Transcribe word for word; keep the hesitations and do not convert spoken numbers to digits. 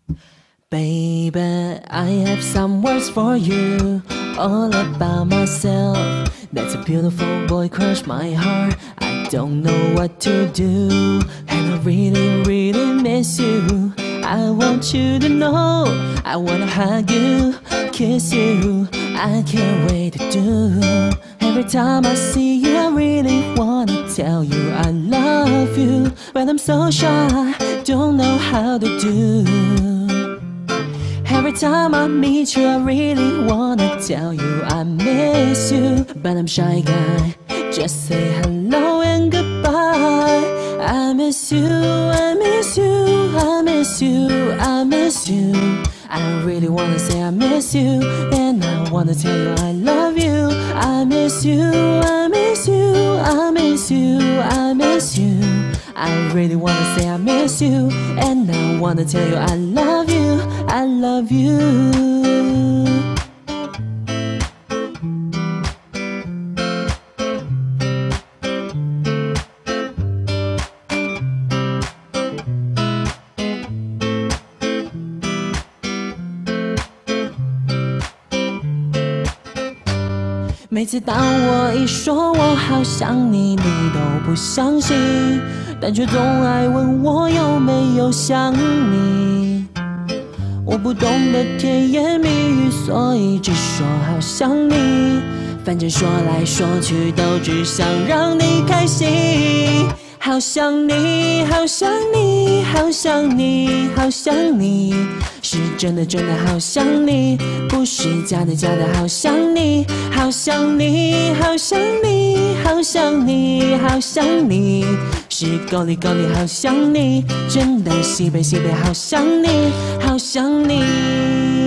Baby, I have some words for you, all about myself. That's a beautiful boy, crushed my heart. I don't know what to do, and I really, really miss you. I want you to know, I wanna hug you, kiss you. I can't wait to do. Every time I see you, I really wanna tell you I love you, but I'm so shy, don't know how to do. Every time I meet you, I really wanna tell you I miss you, but I'm shy guy, just say hello and goodbye. I miss you, I miss you, I miss you, I miss you. I really wanna say I miss you, and I wanna tell you I love you. I miss you, I miss you, I miss you, I miss you. I really wanna say I miss you, and I wanna tell you I love you, I love you. 每次当我一说我好想你，你都不相信，但却总爱问我有没有想你。我不懂得甜言蜜语，所以只说好想你。反正说来说去都只想让你开心。好想你，好想你，好想你，好想你，是真的真的好想你，不是假的假的好想你，好想你，好想你，好想你，好想你，是够力够力好想你，真的西北西北好想你，好想你。